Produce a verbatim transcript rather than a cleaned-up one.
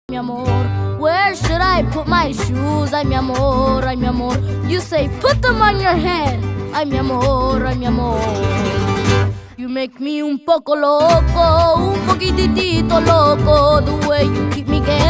mi amor. Where should I put my shoes? Ay, mi amor, ay, mi amor. You say put them on your head. Ay, mi amor, ay, mi amor. You make me un poco loco, un poquitito loco, the way you keep me getting